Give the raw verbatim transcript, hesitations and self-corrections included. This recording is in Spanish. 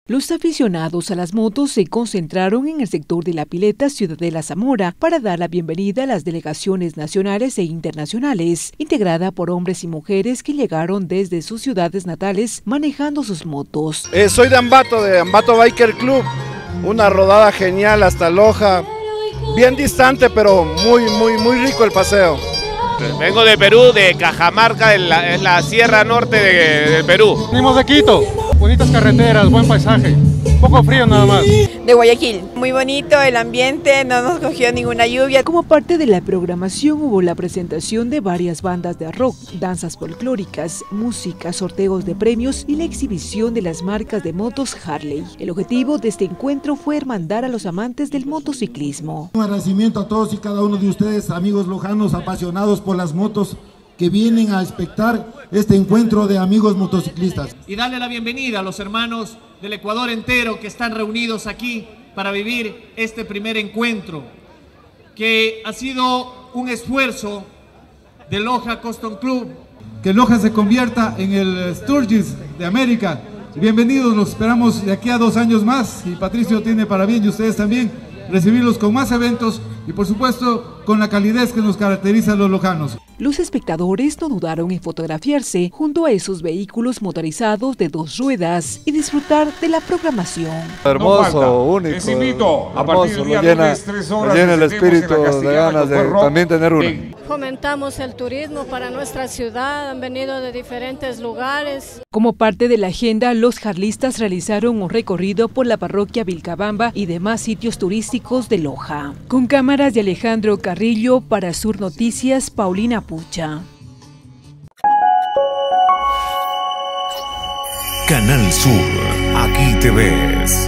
Los aficionados a las motos se concentraron en el sector de la pileta Ciudadela Zamora para dar la bienvenida a las delegaciones nacionales e internacionales, integrada por hombres y mujeres que llegaron desde sus ciudades natales manejando sus motos. Eh, soy de Ambato, de Ambato Biker Club, una rodada genial hasta Loja, bien distante pero muy, muy, muy rico el paseo. Vengo de Perú, de Cajamarca, en la, en la Sierra Norte de, de Perú. Venimos de Quito, bonitas carreteras, buen paisaje, un poco frío nada más. De Guayaquil, muy bonito el ambiente, no nos cogió ninguna lluvia. Como parte de la programación hubo la presentación de varias bandas de rock, danzas folclóricas, música, sorteos de premios y la exhibición de las marcas de motos Harley. El objetivo de este encuentro fue hermandar a los amantes del motociclismo. Un agradecimiento a todos y cada uno de ustedes, amigos lojanos apasionados por las motos, que vienen a espectar este encuentro de amigos motociclistas. Y darle la bienvenida a los hermanos del Ecuador entero que están reunidos aquí para vivir este primer encuentro, que ha sido un esfuerzo de Loja Custom Club. Que Loja se convierta en el Sturgis de América. Bienvenidos, los esperamos de aquí a dos años más, y Patricio tiene para bien, y ustedes también, recibirlos con más eventos y por supuesto con la calidez que nos caracteriza a los lojanos. Los espectadores no dudaron en fotografiarse junto a esos vehículos motorizados de dos ruedas y disfrutar de la programación. Hermoso, no único, les invito a partir del día llena, lunes, tres horas, llena el espíritu de ganas de también tener una. Fomentamos el turismo para nuestra ciudad, han venido de diferentes lugares. Como parte de la agenda, los harlistas realizaron un recorrido por la parroquia Vilcabamba y demás sitios turísticos de Loja. Con cámaras de Alejandro Carrillo, para Sur Noticias, Paulina Pucha. Canal Sur, aquí te ves.